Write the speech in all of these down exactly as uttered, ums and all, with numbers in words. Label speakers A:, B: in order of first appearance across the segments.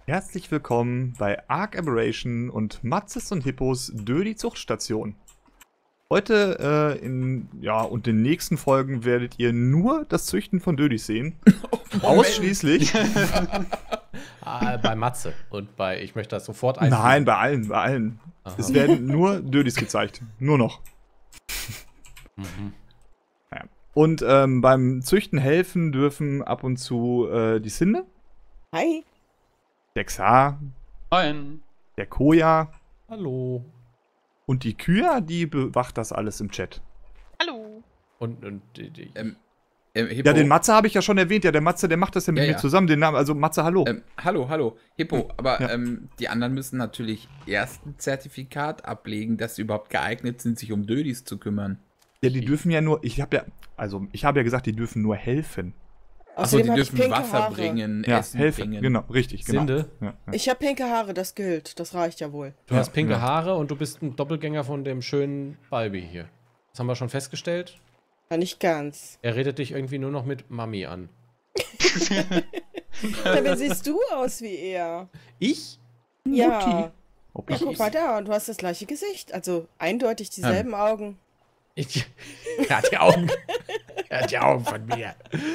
A: Herzlich willkommen bei Ark Aberration und Matzes und Hippos Dödi Zuchtstation. Heute äh, in, ja, und den nächsten Folgen werdet ihr nur das Züchten von Dödis sehen. Ausschließlich.
B: ah, bei Matze und bei, ich möchte das sofort einfügen.
A: Nein, bei allen, bei allen. Aha. Es werden nur Dödis gezeigt. Nur noch. Mhm. Ja. Und ähm, beim Züchten helfen dürfen ab und zu äh, die Sinde.
C: Hi.
A: Der Xa.
D: Moin.
A: Der Koja.
B: Hallo.
A: Und die Kya, die bewacht das alles im Chat.
D: Hallo.
B: Und, und die, die
E: ähm, ähm,
A: ja, den Matze habe ich ja schon erwähnt. Ja, der Matze, der macht das ja mit
E: ja,
A: mir
E: ja.
A: zusammen. Den Namen, also Matze, hallo.
E: Ähm, hallo, hallo. Hippo, aber
A: ja.
E: ähm, die anderen müssen natürlich erst ein Zertifikat ablegen, dass sie überhaupt geeignet sind, sich um Dödis zu kümmern.
A: Ja, die dürfen ja nur, ich habe ja, also ich habe ja gesagt, die dürfen nur helfen.
E: Achso, die dürfen Wasser
C: Haare.
E: bringen,
A: ja,
E: Essen
A: helfen.
E: bringen.
A: Genau, richtig, genau.
B: Sinde?
A: Ja, ja.
C: Ich habe pinke Haare, das gilt. Das reicht ja wohl.
B: Du
A: ja,
B: hast pinke
A: ja.
B: Haare und du bist ein Doppelgänger von dem schönen Balbi hier. Das haben wir schon festgestellt.
C: Ja, nicht ganz.
B: Er redet dich irgendwie nur noch mit Mami an.
C: Dabei siehst du aus wie er.
B: Ich?
C: Ja.
A: Ob
C: Ja,
A: ich,
C: guck mal da, du hast das gleiche Gesicht. Also eindeutig dieselben ähm. Augen.
B: Ich, er hat die Augen. Er hat die Augen von mir.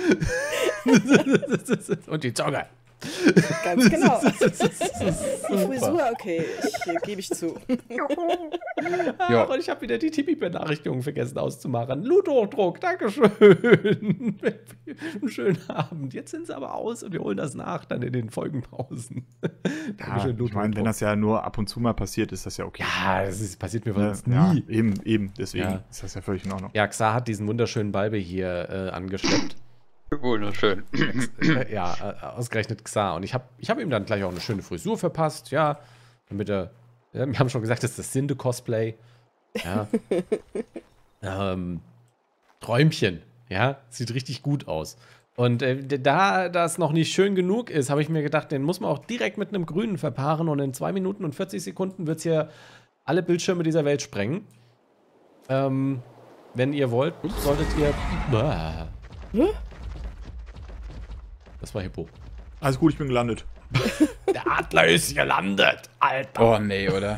B: Und die Zunge.
C: Ganz genau. Die Frisur, okay, ich, gebe ich zu.
B: Ja. Und ich habe wieder die Tipi-Benachrichtigung vergessen auszumachen. Ludochdruck, Dankeschön. Einen schönen Abend. Jetzt sind sie aber aus und wir holen das nach, dann in den Folgenpausen.
A: Ja, ich meine, wenn das ja nur ab und zu mal passiert, ist das ja okay.
B: Ja, das ist, passiert mir sonst
A: ja,
B: nie.
A: Ja, eben, eben, deswegen
B: ja.
A: ist das ja völlig in Ordnung.
B: Ja, Xa hat diesen wunderschönen Balbe hier äh, angeschleppt.
D: Wunderschön.
B: Ja, äh, ausgerechnet Xa. Und ich habe ich hab ihm dann gleich auch eine schöne Frisur verpasst, ja. Damit er, ja, wir haben schon gesagt, das ist das Sinde-Cosplay. Ja. ähm, Träumchen, ja. Sieht richtig gut aus. Und äh, da das noch nicht schön genug ist, habe ich mir gedacht, den muss man auch direkt mit einem Grünen verpaaren. Und in zwei Minuten und vierzig Sekunden wird es hier alle Bildschirme dieser Welt sprengen. Ähm, wenn ihr wollt, solltet ihr... Hm? Das war Hippo.
A: Alles gut, ich bin gelandet.
B: Der Adler ist gelandet, Alter.
E: Oh, nee, oder?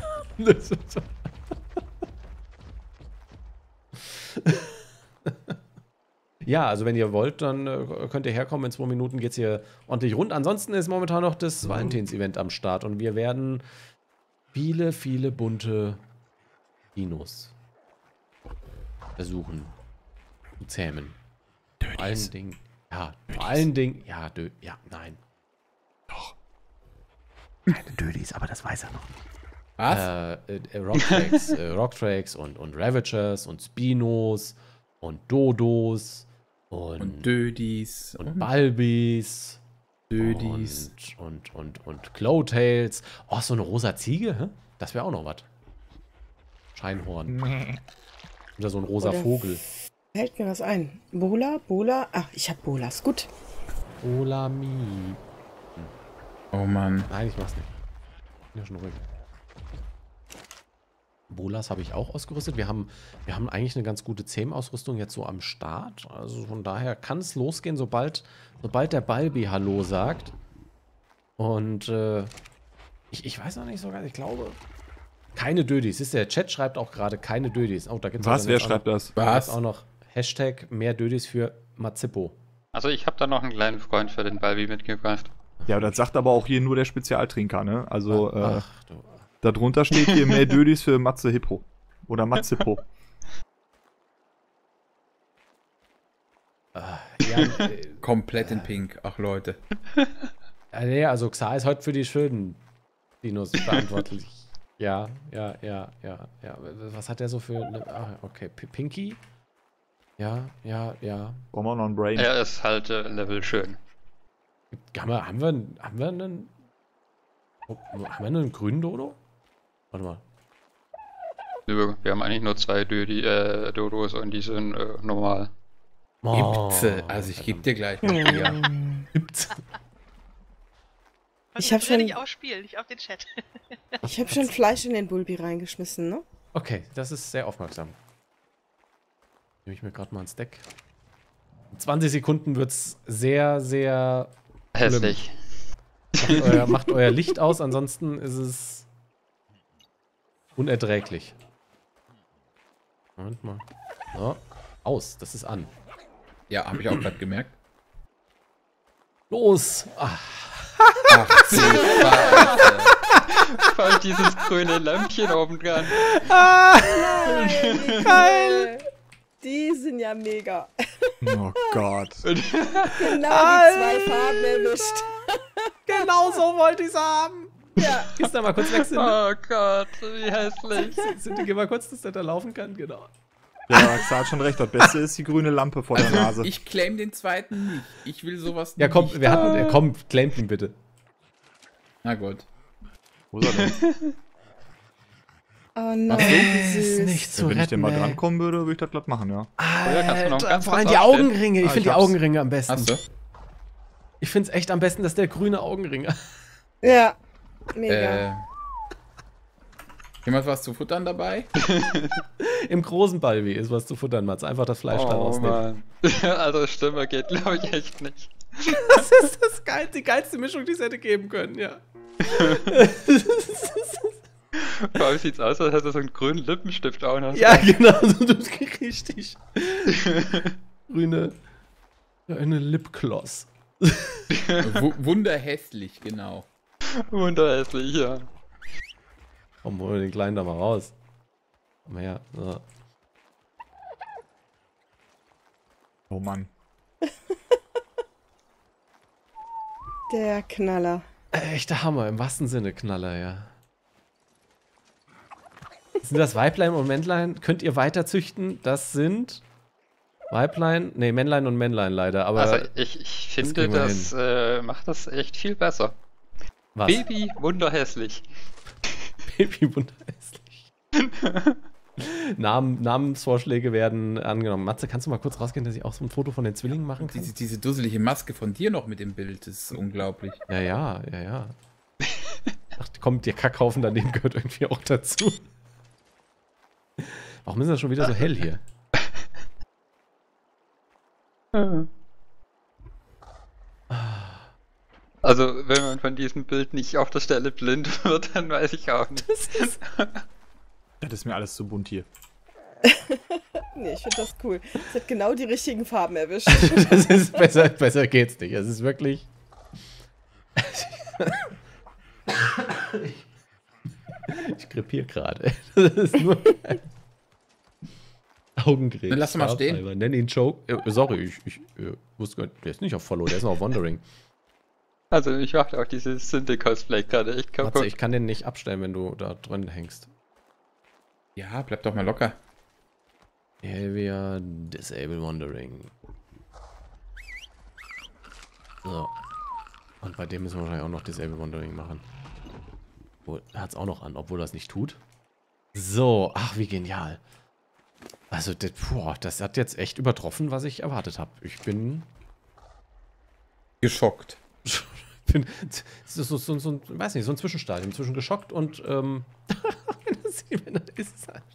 B: Ja, also wenn ihr wollt, dann äh, könnt ihr herkommen. In zwei Minuten geht es hier ordentlich rund. Ansonsten ist momentan noch das Valentins-Event am Start. Und wir werden viele, viele bunte Dinos versuchen zu zähmen. Vor allen Dingen... Ja, Dödis. Vor allen Dingen, ja, Dö ja, nein.
A: Doch.
B: Keine Dödis, aber das weiß er noch.
E: Was?
B: Äh, äh, Rocktracks, äh, Rocktracks und, und Ravagers und Spinos und Dodos und,
E: und Dödis
B: und Balbis.
E: Dödis.
B: Und, und, und, und Clowtails. Oh, so eine rosa Ziege, hä? Das wäre auch noch was. Scheinhorn. Oder so ein rosa
C: Oder
B: Vogel.
C: Fällt mir was ein. Bola, Bola. Ach, ich hab Bolas. Gut.
B: Bolami.
E: Oh Mann.
B: Nein, ich mach's nicht. Bin ja schon ruhig. Bolas habe ich auch ausgerüstet. Wir haben, wir haben eigentlich eine ganz gute Zähm-Ausrüstung jetzt so am Start. Also von daher kann es losgehen, sobald, sobald der Balbi Hallo sagt. Und äh, ich, ich weiß noch nicht so ganz, ich glaube... Keine Dödis. Ist der Chat schreibt auch gerade keine Dödis. Oh, da gibt's
A: Was? Wer schreibt das?
E: Was?
B: auch noch Hashtag mehr Dödis für Mazippo.
D: Also ich habe da noch einen kleinen Freund für den Balbi mitgebracht.
A: Ja, das sagt aber auch hier nur der Spezialtrinker, ne? Also,
B: Ach,
A: äh,
B: ach, du.
A: darunter steht hier mehr Dödis für Matze Hippo. Oder Matzippo.
B: Ah, ja, äh,
E: Komplett in Pink. Ach, Leute.
B: äh, nee, also Xa ist heute für die schönen Dinos verantwortlich. Ja, ja, ja, ja, ja. Was hat der so für eine... Ah, okay, P Pinky? Ja, ja, ja.
A: Brauchen wir auch noch ein Brain.
D: Er ist halt äh, Level schön.
B: Haben wir, haben wir, haben wir einen... Oh, haben wir einen grünen Dodo? Warte mal.
D: Nö, wir haben eigentlich nur zwei Dödi, äh, Dodos und die sind äh, normal.
B: Oh,
E: Gibt's, also ich geb dir gleich mal hier.
B: Gibt's.
C: Ich habe schon
F: nicht ausspielen, nicht auf den Chat.
C: Ich habe schon Fleisch in den Bulbi reingeschmissen, ne?
B: Okay, das ist sehr aufmerksam. Nehme ich mir gerade mal ein Stack. In zwanzig Sekunden wird's sehr, sehr
D: Hässlich.
B: Macht euer, macht euer Licht aus, ansonsten ist es unerträglich. Moment mal. So. Aus, das ist an.
E: Ja, habe ich auch gerade gemerkt.
B: Los! Ah.
E: Ach, du Scheiße.
D: Vor allem dieses grüne Lämpchen oben dran.
C: Nein, geil! Die sind ja mega.
A: Oh Gott.
C: Genau die zwei Farben erwischt.
B: Genau so wollte ich es haben.
C: Ja.
B: Gehst da mal kurz weg, Cindy.
D: Oh Gott, wie hässlich.
B: Cindy, geh mal kurz, dass der da laufen kann. Genau.
A: Ja, Xa hat schon recht. Das Beste ist die grüne Lampe vor der Nase.
E: Ich claim den zweiten nicht. Ich will sowas
B: Ja, komm,
E: nicht.
B: wir hatten, ja, komm, claimt ihn bitte.
E: Na gut.
A: Wo ist er denn?
C: Oh nein,
E: Ach so,
C: wie süß.
B: nicht
A: Ja, wenn ich den mal drankommen würde, würde ich das glatt machen, ja.
D: ja, kannst du noch
B: Alter,
D: ganz
B: vor allem
D: kurz
B: die
D: aufstehen?
B: Augenringe. Ich
A: Ah,
B: finde
A: ich
B: die
A: hab's.
B: Augenringe am besten.
E: Hast du?
B: Ich finde es echt am besten, dass der grüne Augenringe.
C: Ja, mega.
E: Äh. Jemand was zu futtern dabei?
B: Im großen Balbi ist was zu futtern, Mats. Einfach das Fleisch da
D: Oh
B: rausnehmen.
D: Mann. Also Stimme geht, glaube ich, echt nicht.
B: Das ist das geil, die geilste Mischung, die es hätte geben können, ja.
D: Vor allem sieht's aus, als hätte er so einen grünen Lippenstift auch noch.
B: Ja, genau, so das geht richtig. Grüne, eine Lipgloss.
E: W wunderhässlich, genau.
D: Wunderhässlich, ja.
B: Komm, holen wir den Kleinen da mal raus. Komm her. So.
A: Oh Mann.
C: Der Knaller.
B: Echter Hammer, im wahrsten Sinne Knaller, ja. Sind das Weiblein und Männlein? Könnt ihr weiter züchten? Das sind Weiblein, nee, Männlein und Männlein leider, aber
D: Also ich, ich finde,
B: kriegen wir
D: das, äh, macht das echt viel besser.
B: was?
D: Baby, wunderhässlich.
B: Baby wunderhässlich. Namen, Namensvorschläge werden angenommen. Matze, kannst du mal kurz rausgehen, dass ich auch so ein Foto von den Zwillingen machen kann?
E: Diese, diese dusselige Maske von dir noch mit dem Bild, das ist unglaublich.
B: Ja, ja, ja, ja. Ach, komm, der Kackhaufen daneben gehört irgendwie auch dazu. Warum ist das schon wieder so hell hier?
D: Also, wenn man von diesem Bild nicht auf der Stelle blind wird, dann weiß ich auch nicht.
A: Das ist mir alles zu bunt hier.
C: Nee, ich finde das cool. Es hat genau die richtigen Farben erwischt.
B: Das ist besser, besser geht's nicht. Es ist wirklich. Ich krepiere gerade. Das ist nur ein Augenkrebs.
E: Dann lass ihn mal stehen.
B: Farbhalber. Nenn ihn Choke. Äh, sorry, ich, ich äh, wusste gar nicht. Der ist nicht auf Follow, der ist noch auf Wandering.
D: Also, ich mache auch dieses Synthi-Cosplay gerade echt kaputt.
B: Matze, ich kann den nicht abstellen, wenn du da drin hängst.
E: Ja, bleib doch mal locker.
B: Behavior Disable Wandering. So. Und bei dem müssen wir wahrscheinlich auch noch Disable Wandering machen. Oh, er hat es auch noch an, obwohl er es nicht tut. So, ach, wie genial. Also, das, boah, das hat jetzt echt übertroffen, was ich erwartet habe. Ich bin,
E: Geschockt.
B: bin das ist so, so, so, so, weiß nicht, so ein Zwischenstadium zwischen geschockt und, ähm, wenn das, wenn das ist halt.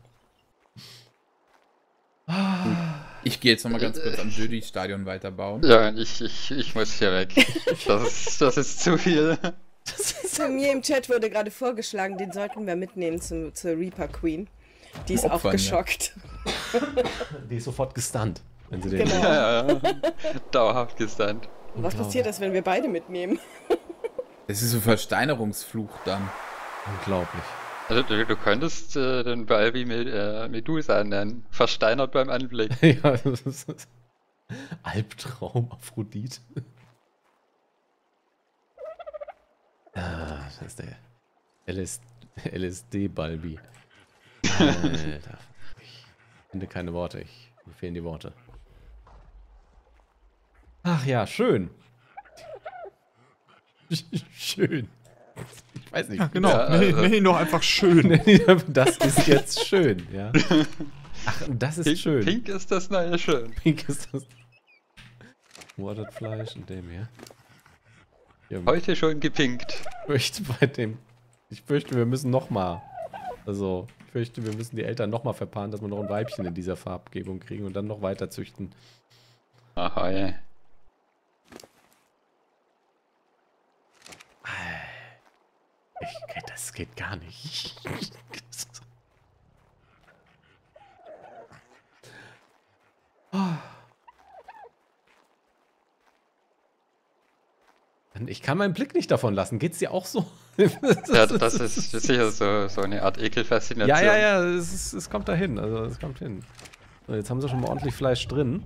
E: Ich gehe jetzt noch mal ganz kurz am Dödi-Stadion weiterbauen.
D: Ja, ich, ich, ich muss hier weg. Das ist, das ist zu viel.
C: Bei mir im Chat wurde gerade vorgeschlagen, den sollten wir mitnehmen zum, zur Reaper Queen. Die ist
E: Opfern,
C: auch geschockt.
B: Die ist sofort gestunt, wenn sie den.
C: Genau.
D: Ja, ja. Dauerhaft gestunt.
C: Was passiert ist, wenn wir beide mitnehmen?
E: Das ist so Versteinerungsfluch dann.
B: Unglaublich.
D: Also, du, du könntest äh, den Ball wie Med äh, Medusa nennen. Versteinert beim Anblick.
B: Ja, das ist Albtraum, Aphrodite. Ah, das ist der L S D-Balbi. Alter. Ich finde keine Worte. Ich, mir fehlen die Worte. Ach ja, schön. Schön. Ich weiß nicht.
A: Ja, genau.
D: Ja,
A: nenn,
D: also-
A: nenn ihn doch einfach schön.
B: Das ist jetzt schön, ja. Ach, das ist
D: Pink,
B: schön.
D: Pink ist das neue Schön.
B: Pink ist das. Watered Fleisch und dem hier. Ja,
D: Heute schon gepinkt.
B: ich fürchte bei dem. Ich fürchte, wir müssen nochmal. Also, ich fürchte, wir müssen die Eltern nochmal verpaaren, dass wir noch ein Weibchen in dieser Farbgebung kriegen und dann noch weiter züchten.
D: Aha, ja.
B: Ich, das geht gar nicht. Ich kann meinen Blick nicht davon lassen. Geht's dir auch so?
D: Ja, das ist sicher so, so eine Art Ekelfaszination.
B: Ja, ja, ja, es, ist, es kommt dahin. Also es kommt hin. So, jetzt haben sie schon mal ordentlich Fleisch drin.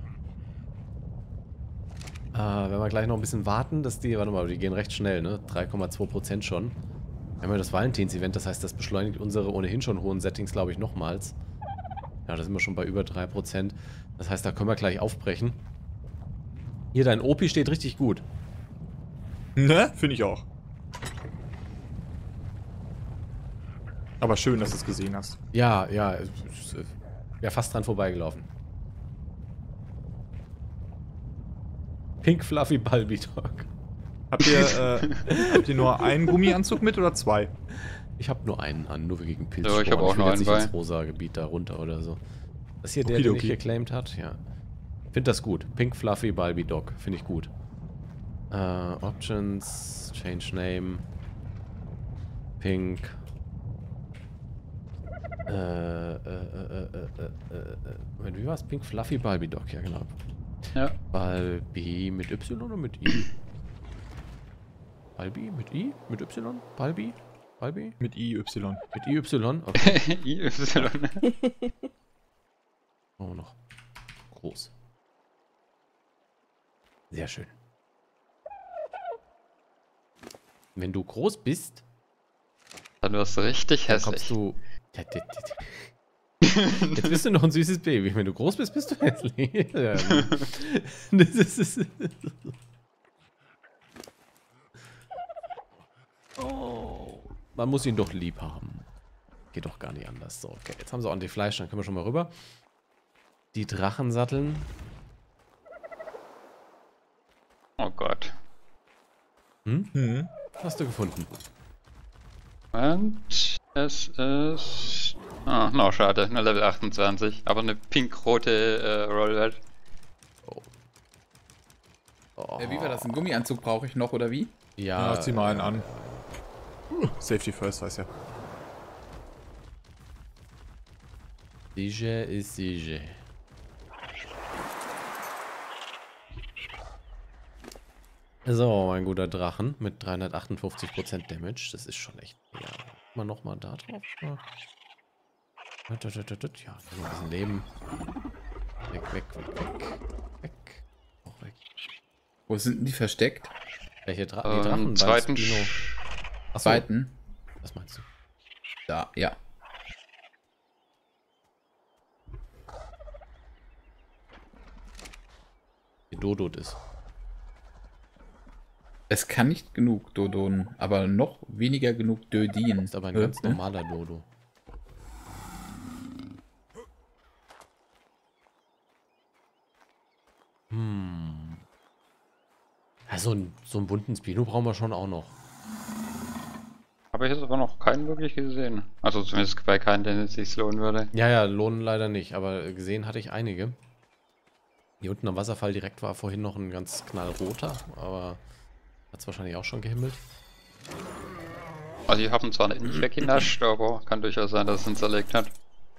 B: Äh, wenn wir gleich noch ein bisschen warten, dass die, warte mal, die gehen recht schnell, ne? drei Komma zwei Prozent schon. Wir haben ja das Valentins-Event, das heißt, das beschleunigt unsere ohnehin schon hohen Settings, glaube ich, nochmals. Ja, da sind wir schon bei über drei Prozent. Das heißt, da können wir gleich aufbrechen. Hier, dein O P steht richtig gut.
A: Ne? Finde ich auch. Aber schön, dass du es gesehen hast.
B: Ja, ja, wäre fast dran vorbeigelaufen. Pink Fluffy Balbi Dog.
A: Habt ihr, äh, habt ihr nur einen Gummianzug mit oder zwei?
B: Ich habe nur einen an, nur gegen Pilz.
D: Ja, ich habe auch
B: will
D: nur
B: jetzt
D: einen
B: nicht
D: bei.
B: ins rosa Gebiet da runter oder so. Das hier der,
A: Okay,
B: den
A: okay.
B: ich geclaimed hat, ja. Find das gut. Pink Fluffy Balbi Dog, finde ich gut. Äh, Options, Change Name, Pink. Äh, äh, äh, äh, äh, äh, wie war's? Pink Fluffy Balbi Dog, ja genau.
D: Ja.
B: Balbi mit Y oder mit I? Balbi mit I? Mit Y? Balbi? Balbi?
A: Mit I Y.
B: Mit I Y? Okay.
D: I Y.
B: Oh, noch. Groß. Sehr schön. Wenn du groß bist,
D: Dann wirst du richtig
B: dann kommst
D: hässlich.
B: du... Jetzt bist du noch ein süßes Baby. Wenn du groß bist, bist du hässlich. Ja. Das ist... Oh. Man muss ihn doch lieb haben. Geht doch gar nicht anders. So, okay. Jetzt haben sie ordentlich Fleisch, dann können wir schon mal rüber. Die Drachen satteln.
D: Oh Gott.
B: Hm?
A: Hm.
B: Hast du gefunden?
D: Und es ist... Ah, no, schade. Nur Level achtundzwanzig. Aber eine pink-rote äh, Rollwelt.
B: Oh.
E: Äh, wie war das? Einen Gummianzug brauche ich noch, oder wie?
B: Ja,
A: Ja, zieh mal einen an. Safety first, weiß ja.
B: Siege ist Siege. So, mein guter Drachen mit dreihundertachtundfünfzig Prozent Damage. Das ist schon echt. Ja, mal nochmal da drauf. Ja, ja, nur ein bisschen Leben. Weg, weg, weg, weg. Weg. Auch weg.
E: Wo sind denn die versteckt?
B: Welche Dra die
D: Ähm,
B: Drachen beim
D: zweiten
B: Spino?
D: Sch-
B: Achso,
E: Zweiten?
B: was meinst du?
E: Da, ja.
B: Die Dodot ist.
E: Es kann nicht genug Dodon, aber noch weniger genug Dödin.
B: Ist aber ein
E: Äh,
B: ganz
E: ne?
B: normaler Dodo. Hm. Also so einen bunten Spino brauchen wir schon auch noch.
D: Habe ich jetzt aber noch keinen wirklich gesehen. Also zumindest bei keinen, den es sich lohnen würde.
B: Ja, ja, lohnen leider nicht, aber gesehen hatte ich einige. Hier unten am Wasserfall direkt war vorhin noch ein ganz knallroter, aber hat es wahrscheinlich auch schon gehimmelt.
D: Also die haben zwar nicht weggenascht, aber kann durchaus sein, dass es ihn zerlegt hat.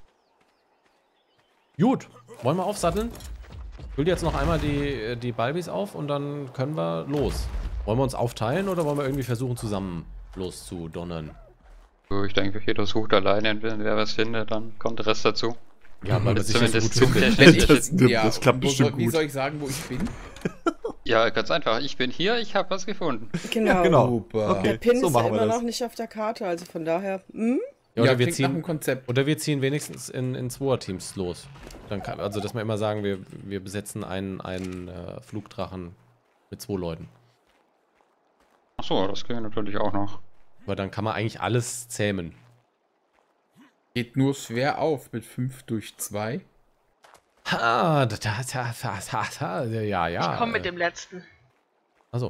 B: Gut, wollen wir aufsatteln? Ich will jetzt noch einmal die, die Balbis auf und dann können wir los. Wollen wir uns aufteilen oder wollen wir irgendwie versuchen zusammen loszudonnern?
D: So, ich denke, jeder sucht alleine und wenn wer was findet, dann kommt der Rest dazu.
B: Ja, weil wir sich
D: Zumindest
B: nicht so gut finden.
D: zugtechnisch.
E: Wenn ich,
A: Das-
E: ja,
A: das klappt
E: wo
A: bestimmt
E: soll, Wie
A: gut.
E: soll ich sagen, wo ich bin?
D: Ja, ganz einfach. Ich bin hier, ich habe was gefunden.
C: Genau.
A: genau.
E: Super.
A: Okay.
C: Der Pin
A: so
C: ist ja
A: machen wir
C: immer
A: das.
C: noch nicht auf der Karte, also von daher. Hm?
B: Ja,
E: Ja,
B: oder, wir
E: klingt nach einem
B: ziehen,
E: Konzept.
B: oder wir ziehen wenigstens in, in Zweier-Teams los. Dann kann, also, dass wir immer sagen, wir, wir besetzen einen, einen äh, Flugdrachen mit zwei Leuten.
D: Achso, das ging natürlich auch noch.
B: Weil dann kann man eigentlich alles zähmen.
E: Geht nur schwer auf mit fünf durch zwei.
B: Ha, da, da, da, da, da, da, ja, ja.
F: Ich komme mit dem letzten.
B: Achso.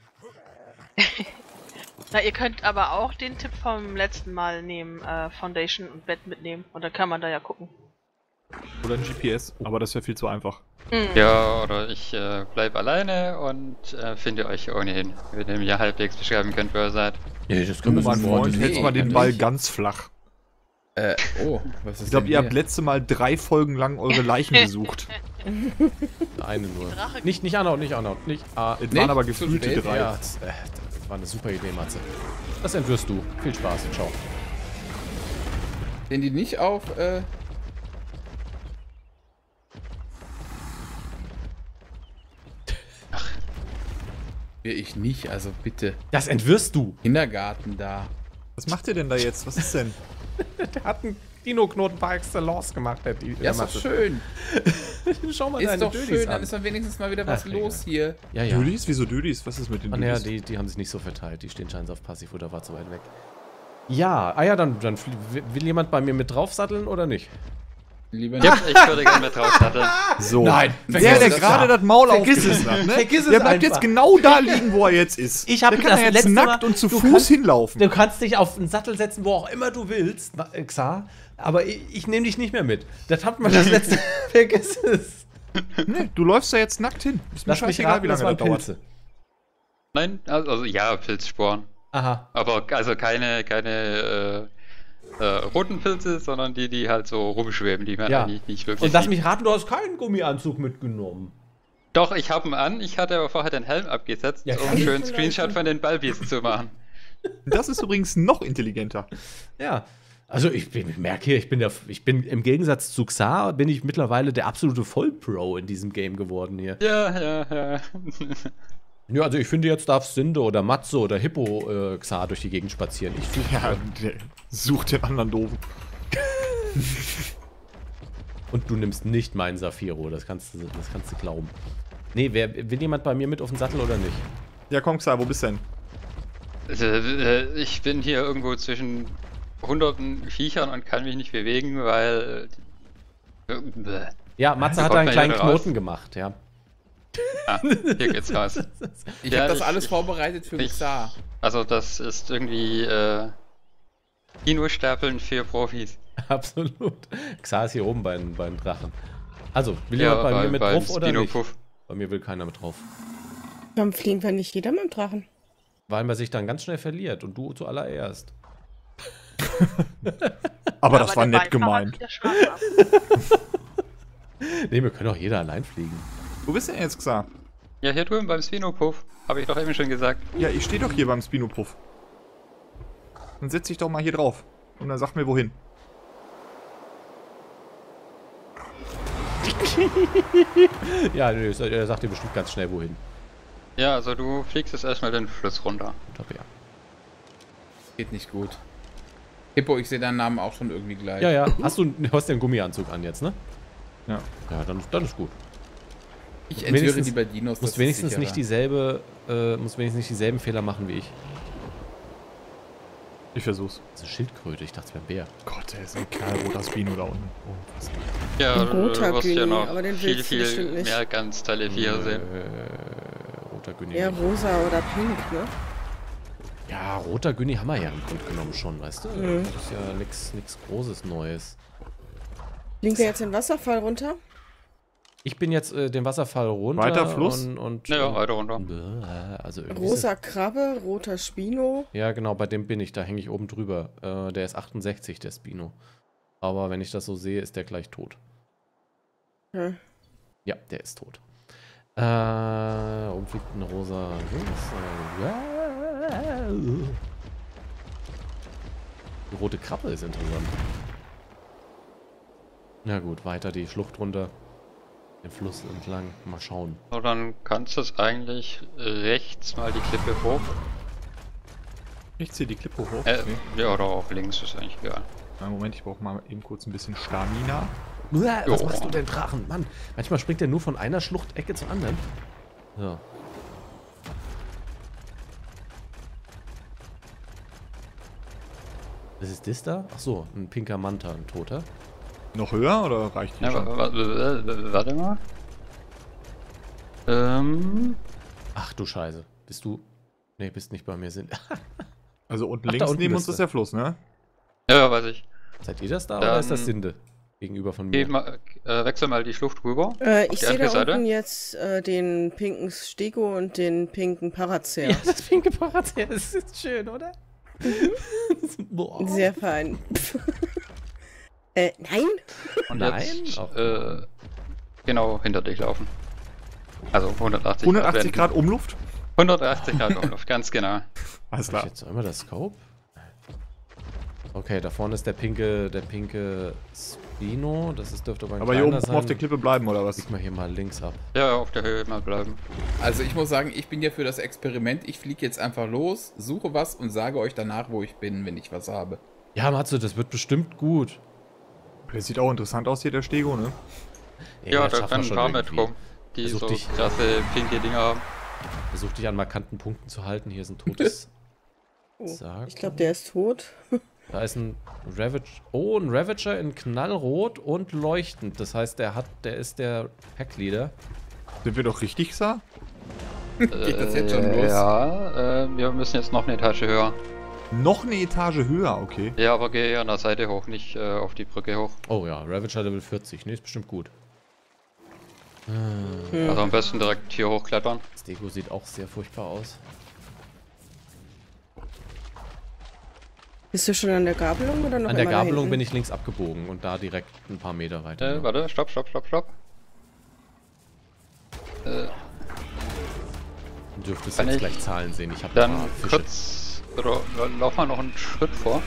F: Na, ihr könnt aber auch den Tipp vom letzten Mal nehmen, äh, Foundation und Bett mitnehmen. Und dann kann man da ja gucken.
A: Oder ein G P S, aber das wäre viel zu einfach.
F: Mhm.
D: Ja, oder ich äh, bleib alleine und äh, finde euch ohnehin, wenn ihr mir halbwegs beschreiben könnt, wo ihr seid.
B: Nee, das können wir
A: Mein
B: sofort.
A: Freund,
E: nee,
A: hältst mal den
E: natürlich.
A: Ball ganz flach.
E: Äh, oh, was ist
A: Ich glaube,
E: denn
A: ihr habt
E: hier?
A: letzte Mal drei Folgen lang eure Leichen gesucht.
B: Eine nur.
F: Drache.
B: Nicht, nicht Anhaut, nicht Anhaut. Nicht. Ah,
A: Es
E: Nicht?
A: waren aber
E: Zu
A: gefühlte
E: spät,
A: drei.
B: ja, das, äh, das war eine super Idee, Matze. Das entwirrst du. Viel Spaß. Ciao.
E: Stehen die nicht auf, äh... Ja, ich nicht, also bitte.
B: Das entwirst du.
E: Kindergarten da.
A: Was macht ihr denn da jetzt? Was ist denn?
B: Der hat einen Dino-Knoten par excellence gemacht, der, die,
E: Ja, ist doch schön.
B: Schau mal
E: Ist
B: deine
E: doch
B: Dödis
E: schön,
B: an.
E: dann ist dann wenigstens mal wieder was
B: Ach,
E: los hier.
B: Ja, ja.
A: Dödis? Wieso Dödis? Was ist mit den
B: Ah, naja,
A: Dödis?
B: die, die haben sich nicht so verteilt. Die stehen scheinbar auf Passiv oder war zu weit weg. Ja, ah ja, dann, dann flie- will will jemand bei mir mit draufsatteln oder nicht?
E: Lieber
D: Ja,
E: nicht.
D: ich würde gerne mit drauf satteln.
A: So.
B: Nein,
A: der,
B: vergiss
A: der
B: es,
A: gerade
B: ja.
A: das Maul
B: Vergiss
A: aufgerissen
B: es.
A: hat, ne?
B: Vergiss es
A: Der bleibt
B: einfach.
A: jetzt genau da liegen, wo er jetzt ist.
B: Ich hab
A: der kann
B: das
A: ja jetzt
B: letzte
A: nackt
B: Mal-
A: und zu
B: du
A: Fuß
B: kannst-
A: hinlaufen.
B: Du kannst dich auf einen Sattel setzen, wo auch immer du willst, Ma- äh, Xar, aber ich, ich nehme dich nicht mehr mit. Das hat man das letzte Vergiss es.
A: Nee, du läufst da jetzt nackt hin. Ist mir
B: Lass mich
A: scheißegal,
B: raten,
A: wie
B: das
A: lange
B: waren
A: das dauert.
B: Pilze.
D: Nein, also, also ja, Pilzsporen.
B: Aha.
D: Aber also keine, keine äh, äh, roten Pilze, sondern die, die halt so rumschweben, die man
B: Ja.
D: eigentlich nicht wirklich
B: Und lass
D: sieht.
B: mich raten, du hast keinen Gummianzug mitgenommen.
D: Doch, ich habe ihn an. Ich hatte aber vorher den Helm abgesetzt,
B: Ja,
D: um
B: kann
D: einen
B: ich
D: schönen
C: vielleicht-
D: Screenshot von den Ballbiesen zu machen.
A: Das ist übrigens noch intelligenter.
B: Ja. Also ich, bin, ich merke hier, ich bin, der, ich bin im Gegensatz zu Xar, bin ich mittlerweile der absolute Vollpro in diesem Game geworden hier.
D: Ja, ja, ja.
B: Ja, also ich finde, jetzt darf Sinde oder Matze oder Hippo äh, Xar durch die Gegend spazieren. Ich suche
A: Ja, der sucht den anderen doofen.
B: Und du nimmst nicht meinen Saphiro, das kannst du, das kannst du glauben. Nee, wer, will jemand bei mir mit auf den Sattel oder nicht?
A: Ja, komm, Xar, wo bist du denn?
D: Also, äh, ich bin hier irgendwo zwischen hunderten Viechern und kann mich nicht bewegen, weil. Äh, bäh.
B: Ja, Matze
D: Wie
B: hat
D: kommt
B: da einen
D: man
B: kleinen
D: hier raus?
B: Knoten gemacht, ja.
D: Ah, hier geht's raus.
E: Ich
D: Ja,
E: habe das
D: ich-
E: alles
D: ich-
E: vorbereitet für
D: ich-
E: Xar.
D: Also, das ist irgendwie. Äh, Kinostapeln für Profis.
B: Absolut. Xar ist hier oben bei, den- bei den Drachen. Also, will
D: Ja,
B: jemand bei,
D: bei-
B: mir mit
D: beim
B: drauf oder nicht?
D: Spino-Puff.
B: Bei mir will keiner mit drauf.
C: Warum fliegen wir nicht jeder mit dem Drachen?
B: Weil man sich dann ganz schnell verliert und du zuallererst.
A: Aber das
F: Aber
A: war
F: der
A: nett
F: Beifahrer
A: gemeint.
F: kriegt ja Schaden ab.
B: Nee, wir können auch jeder allein fliegen.
A: Wo bist du denn jetzt, Xar?
D: Ja, hier drüben beim Spino-Puff. Habe ich doch eben schon gesagt.
A: Ja, ich stehe doch hier beim Spino-Puff. Dann setz dich doch mal hier drauf. Und dann sag mir, wohin.
B: Ja, nee, er sagt dir bestimmt ganz schnell wohin.
D: Ja, also du fliegst jetzt erstmal den Fluss runter.
B: Tabea.
E: Geht nicht gut. Hippo, ich sehe deinen Namen auch schon irgendwie gleich.
B: Ja, ja. Hast du, du hast ja einen Gummianzug an jetzt, ne?
A: Ja.
B: Ja, dann, dann ist gut.
E: Ich entwirre
B: wenigstens-
E: lieber Dinos.
B: Muss
E: das
B: wenigstens
E: ist
B: nicht dieselbe, äh, muss wenigstens nicht dieselben Fehler machen wie ich.
A: Ich versuch's.
B: Das ist eine Schildkröte, ich dachte, es wäre ein Bär.
A: Gott, der ist ein knallroter Spino da unten. Oh, was?
D: Ja,
C: Ein roter
D: du wirst ja
C: Güni,
D: noch
C: aber den
D: viel,
C: willst du bestimmt
D: viel
C: nicht.
D: mehr ganz tolle Viecher sehen.
B: Äh, roter Günni.
C: Ja, rosa oder pink, ne?
B: Ja, roter Günni haben wir ja im Grunde genommen schon, weißt du?
C: Mhm.
B: Das ist ja nichts nix Großes Neues.
C: Fliegen wir jetzt den Wasserfall runter?
B: Ich bin jetzt äh, den Wasserfall runter.
A: Weiter Fluss?
B: Und, und,
D: Ja,
B: und,
D: weiter runter.
B: Bäh, also irgendwie
C: Rosa
B: Ist
C: Krabbe, roter Spino.
B: es, ja, genau, bei dem bin ich. Da hänge ich oben drüber. Äh, der ist achtundsechzig, der Spino. Aber wenn ich das so sehe, ist der gleich tot.
C: Hm.
B: Ja, der ist tot. Äh, oben fliegt ein rosa. Die rote Krabbe ist interessant. Na gut, weiter die Schlucht runter. Den Fluss entlang. Mal schauen.
D: So, dann kannst du es eigentlich rechts mal die Klippe hoch.
A: Ich ziehe die Klippe hoch.
D: Äh,
A: Okay.
D: ja, oder auch links, ist eigentlich egal.
A: Einen Moment, ich brauche mal eben kurz ein bisschen Stamina.
B: Uah, was
D: Jo.
B: machst du denn, Drachen? Mann, manchmal springt der nur von einer Schluchtecke zur anderen. So. Was ist das da? Ach so, ein pinker Manta, ein toter.
A: Noch höher oder reicht die
D: Ja,
A: schon?
D: wa- wa- wa- warte mal. Ähm,
B: Ach du Scheiße. Bist du... Nee, bist nicht bei mir. Sind...
A: Also unten
B: Ach, da
A: links
B: unten
A: neben uns
B: bist
A: ist
B: du.
A: der Fluss, ne?
D: ja, weiß ich.
B: Seid ihr das da
D: Dann-
B: oder ist das Sinde? Gegenüber von
D: Geh
B: mir.
D: mal, äh, wechsel mal die Schlucht rüber.
C: Äh,
D: Auf
C: ich
D: die
C: sehe da
D: andere Seite?
C: unten jetzt äh, den pinken Stego und den pinken Paracer.
B: Ja, das pinke Paracer, das ist schön, oder? Boah.
C: Sehr fein. äh, nein?
D: Und
B: Nein?
D: jetzt
B: Auch-
D: äh, genau hinter dich laufen. Also hundertachtzig,
A: hundertachtzig
D: Grad.
A: Grad Umluft?
D: hundertachtzig Grad Umluft, ganz genau.
A: Alles
B: Hab
A: klar.
B: ich jetzt einmal das Scope? Okay, da vorne ist der pinke, der pinke Spino. Das ist, dürfte aber ein
A: Aber hier
B: kleiner
A: oben auf der
B: sein.
A: Klippe bleiben, oder was?
B: Bieg mal hier mal links ab.
D: Ja, auf der Höhe mal bleiben.
E: Also ich muss sagen, ich bin ja für das Experiment. Ich fliege jetzt einfach los, suche was und sage euch danach, wo ich bin, wenn ich was habe.
B: Ja, Matze, das wird bestimmt gut.
A: Der sieht auch interessant aus hier, der Stego, ne?
D: Ja,
B: das
D: da
B: schaffen wir
D: kann ein
B: schon
D: paar mit
B: irgendwie.
D: rum, die
B: Versuch
D: so
B: dich.
D: krasse pinke Dinger haben.
B: Versuch dich an markanten Punkten zu halten. Hier ist ein totes
C: Oh,
B: Sarg.
C: ich glaube, der ist tot.
B: Da ist ein Ravager. Oh, ein Ravager in knallrot und leuchtend. Das heißt, der hat, der ist der Packleader.
A: Sind wir doch richtig, Sa?
E: Geht das jetzt schon los?
D: Ja, äh, wir müssen jetzt noch eine Etage höher.
A: Noch eine Etage höher, okay.
D: Ja, aber geh eher an der Seite hoch, nicht äh, auf die Brücke hoch.
B: Oh ja, Ravager Level vierzig. Ne, ist bestimmt gut.
C: Hm.
D: Also am besten direkt hier hochklettern.
B: Stego sieht auch sehr furchtbar aus.
C: Bist du schon an der Gabelung oder noch
B: An der
C: immer da
B: Gabelung
C: hinten?
B: bin ich links abgebogen und da direkt ein paar Meter weiter.
D: Äh, warte, stopp, stopp, stopp, stopp. Äh,
B: Du dürftest
D: kann
B: jetzt
D: ich
B: gleich Zahlen sehen. Ich habe
D: dann
B: ein paar Fische.
D: kurz, oder, lauf mal noch einen Schritt vor.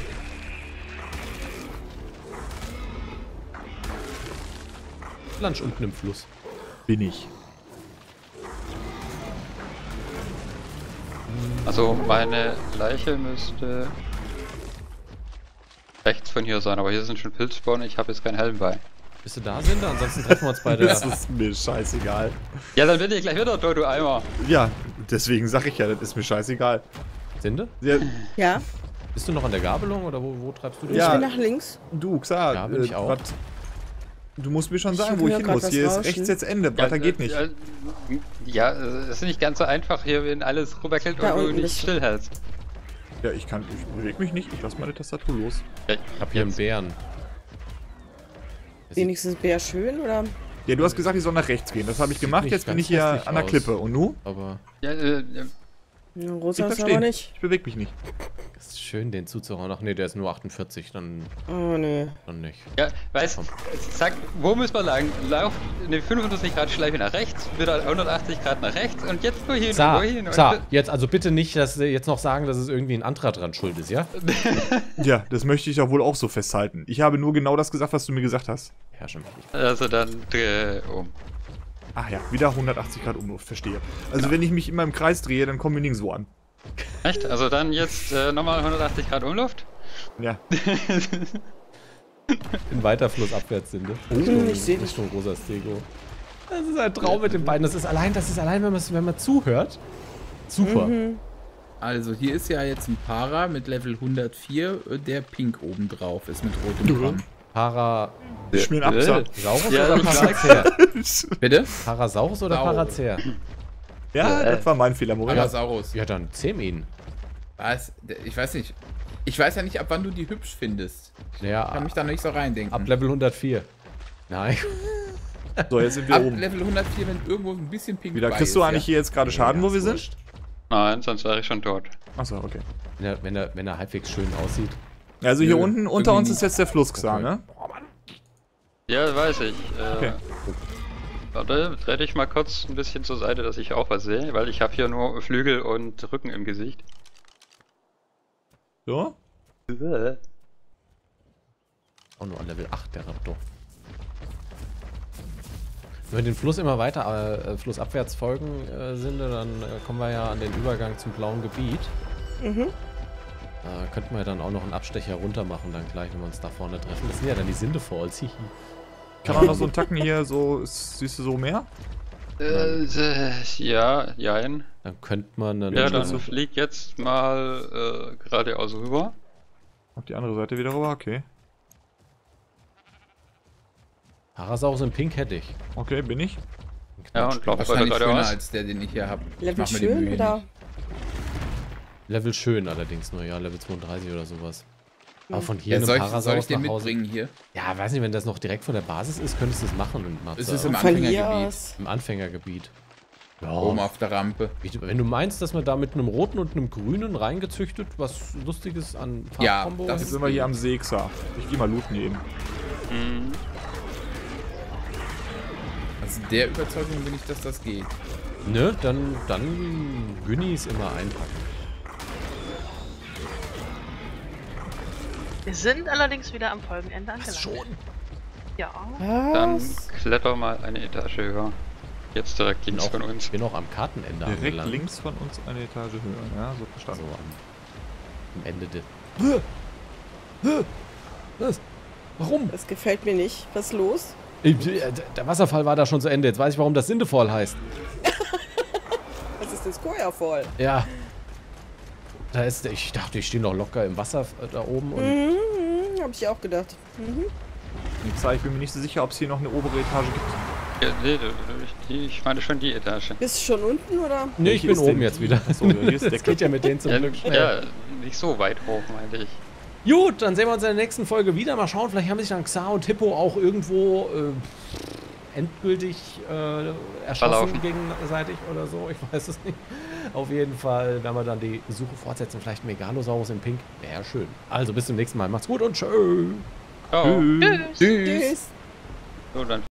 B: Lunch unten im Fluss.
A: Bin ich.
D: Also meine Leiche müsste rechts von hier sein, aber hier sind schon Pilzsporen, ich habe jetzt keinen Helm bei.
B: Bist du da, Sinder? Ansonsten treffen wir uns bei der...
A: Das ist mir scheißegal.
D: Ja, dann bin ich gleich wieder tot, du Eimer.
A: Ja, deswegen sag ich ja, das ist mir scheißegal.
B: Sinde?
A: Ja,
C: Ja,
B: Bist du noch an der Gabelung oder wo, wo treibst du dich?
C: ich
A: Ja.
C: bin nach links.
A: du, Xa,
B: Ja, bin ich auch.
A: grad- du musst mir schon
C: Ich
A: sagen, wo ich
C: höre
A: hin
C: grad
A: muss.
C: was
A: Hier ist
C: rauschen.
A: rechts jetzt Ende. Weiter geht nicht.
D: Ja, ja, es ist nicht ganz so einfach hier, wenn alles rüberkillt
C: Da
D: und du
C: unten
D: nicht
C: bist du.
D: stillhältst.
A: Ja, ich kann, ich bewege mich nicht. Ich lasse meine Tastatur los.
D: Ja,
B: Ich hab hier einen Bären. Der sieht-
C: Wenigstens Bär schön, oder?
A: Ja, du hast gesagt, ich soll nach rechts gehen. Das habe ich
B: Sieht
A: gemacht.
B: nicht
A: Jetzt bin
B: ganz
A: ich hier
B: hässlich
A: an der
B: aus.
A: Klippe. Und nu?
B: Aber
D: ja, äh,
C: Ja,
A: Ich
C: rosa
A: bleib
C: ist aber
A: stehen.
C: nicht.
A: Ich bewege mich nicht.
B: es ist schön, den zuzuhauen. Ach nee, der ist nur achtundvierzig, dann,
C: Oh, nee.
B: dann nicht.
D: ja, weißt du, sag, wo muss man lang? Lauf eine fünfundvierzig Grad Schleife nach rechts, wieder hundertachtzig Grad nach rechts und jetzt wohin,
B: Sa,
D: wohin? und-
B: Sa, jetzt also bitte nicht, dass sie jetzt noch sagen, dass es irgendwie ein anderer dran schuld ist, ja?
A: Ja, das möchte ich ja wohl auch so festhalten. Ich habe nur genau das gesagt, was du mir gesagt hast.
B: Herrsche mich nicht.
D: Also dann dreh um.
A: Ach ja, wieder hundertachtzig Grad Umluft, verstehe. Also wenn ich mich immer im Kreis drehe, dann kommen wir nirgendwo an.
D: Echt? Also dann jetzt äh, nochmal hundertachtzig Grad Umluft?
A: Ja.
B: In weiter flussabwärts sind.
C: Oh, ich seh dich.
B: Richtung rosa Stego. Das ist ein Traum mit den beiden. Das ist allein, das ist allein, wenn man wenn man zuhört. Super.
C: Mhm.
E: Also hier ist ja jetzt ein Para mit Level hundertvier, äh, der pink oben drauf ist mit rotem Kram.
B: Para
A: Ich mir einen Absatz.
B: Saurus
D: Ja,
B: oder
D: ich
B: Paracer?
E: Bitte?
B: Parasaurus oder
E: Sau.
B: Paracer?
A: Ja,
D: Äh,
A: das war mein Fehler, Moritz.
E: Parasaurus.
B: Ja, dann zähm ihn.
E: Was? Ich weiß nicht. Ich weiß ja nicht, ab wann du die hübsch findest. Ich kann
B: Ja,
E: mich da noch nicht so reindenken.
B: ab Level hundertvier. Nein.
A: So, jetzt sind wir
E: Ab
A: oben.
E: Level hundertvier, wenn irgendwo ein bisschen pink
A: Wieder
E: bei
A: kriegst
E: ist,
A: du eigentlich
E: ja?
A: hier jetzt gerade Schaden, wo wir sind?
B: Wurscht.
D: Nein, sonst wäre ich schon tot.
A: Achso, okay.
B: Wenn er, wenn, er, wenn er halbwegs schön aussieht.
A: Also hier
E: Nö,
A: unten unter
E: irgendwie
A: uns
E: nicht.
A: ist jetzt der Fluss, Xa,
B: Okay.
A: ne?
D: Ja, weiß ich. Äh,
A: Okay.
D: Warte, dreh dich mal kurz ein bisschen zur Seite, dass ich auch was sehe, weil ich habe hier nur Flügel und Rücken im Gesicht.
A: So?
B: Auch nur an Level acht, der Raptor. Wenn wir den Fluss immer weiter, äh, flussabwärts folgen äh, sind, dann äh, kommen wir ja an den Übergang zum blauen Gebiet.
C: Mhm.
B: Da könnten wir dann auch noch einen Abstecher runter machen, dann gleich, wenn wir uns da vorne treffen. Das sind ja dann die Sinde-Falls. Hihi.
A: Kann man noch so einen Tacken hier so, siehst du so mehr?
D: Äh, äh, ja, jein.
B: Dann könnte man dann.
D: Ja,
A: das so-
D: dann flieg jetzt mal äh, geradeaus rüber.
A: Auf die andere Seite wieder rüber, okay.
B: Parasaurus in Pink hätte ich.
A: Okay, bin ich.
D: Ja, und lauf weiter
E: Wahrscheinlich schöner
D: geradeaus.
E: als der, den ich hier habe.
C: Level schön, oder?
B: Level schön allerdings nur, ja, Level zweiunddreißig oder sowas. Aber von hier
E: Ja,
B: einem
E: soll, ich, soll ich
B: Parasaurus
E: den
B: nach Hause.
E: mitbringen hier?
B: Ja, weiß nicht, wenn das noch direkt von der Basis ist, könntest du es machen. Matze,
E: Es ist im
B: aber
C: Von
E: Anfängergebiet.
C: hier aus.
B: im Anfängergebiet. Ja,
E: Oben auf der Rampe.
B: wenn du meinst, dass man da mit einem roten und einem grünen reingezüchtet, was Lustiges an
E: Ja,
B: Farbkombo
E: das
A: Jetzt
E: ist-
A: sind wir hier am Seexa. Ich geh mal looten eben.
D: Mhm.
E: Also der Überzeugung bin ich, dass das geht.
B: Ne, dann, dann Günnis immer einpacken.
F: Wir sind allerdings wieder am Folgenende angelangt.
B: Schon?
F: Ja.
D: Dann
C: Was?
D: kletter mal eine Etage höher. Jetzt direkt
B: Bin
D: links
B: auch,
D: von uns.
B: bin auch am Kartenende
A: Direkt
B: angelangt.
A: links von uns eine Etage höher. Ja, so
B: So
A: verstanden.
B: am, am Ende des... Was? Warum?
C: Das gefällt mir nicht. Was ist los?
B: Äh, Der Wasserfall war da schon zu Ende. Jetzt weiß ich, warum das Sindefall heißt.
C: Was ist das Squarefall?
B: Ja. Da ist, ich dachte, ich stehe noch locker im Wasser äh, da oben und
C: Mhm, hab ich auch gedacht. Mhm.
A: Ich sag, ich bin mir nicht so sicher, ob es hier noch eine obere Etage gibt.
D: Ja, nee, ich, ich meine schon die Etage.
C: Bist du schon unten oder?
B: nee, ich
A: Hier
B: bin
A: ist
B: oben
A: der-
B: jetzt wieder.
A: Achso, hier ist der
B: Das geht ja mit denen zum
D: Ja,
B: Glück schnell.
D: ja, nicht so weit hoch, meinte ich.
B: Gut, dann sehen wir uns in der nächsten Folge wieder. Mal schauen, vielleicht haben sich dann Xar und Hippo auch irgendwo äh, endgültig äh, erschossen
D: Verlaufen.
B: gegenseitig oder so. Ich weiß es nicht. Auf jeden Fall werden wir dann die Suche fortsetzen. Vielleicht Megalosaurus in Pink. Wäre schön. Also bis zum nächsten Mal. Macht's gut und tschö.
D: Ciao.
F: Tschüss.
E: Tschüss.
C: Tschüss.
D: So, dann